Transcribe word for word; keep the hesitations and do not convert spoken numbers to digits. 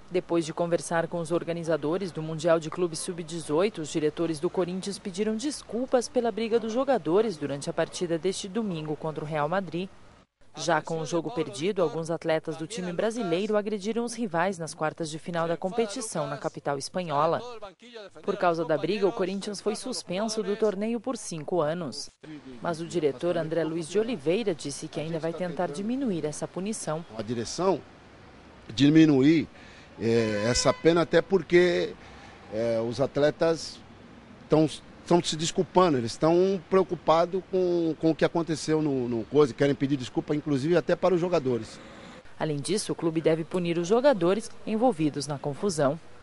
Depois de conversar com os organizadores do Mundial de Clubes sub dezoito, os diretores do Corinthians pediram desculpas pela briga dos jogadores durante a partida deste domingo contra o Real Madrid. Já com o jogo perdido, alguns atletas do time brasileiro agrediram os rivais nas quartas de final da competição na capital espanhola. Por causa da briga, o Corinthians foi suspenso do torneio por cinco anos. Mas o diretor André Luiz de Oliveira disse que ainda vai tentar diminuir essa punição. A direção diminuir é, essa pena, até porque é, os atletas estão estão se desculpando, eles estão preocupados com, com o que aconteceu no, no coisa, querem pedir desculpa, inclusive até para os jogadores. Além disso, o clube deve punir os jogadores envolvidos na confusão.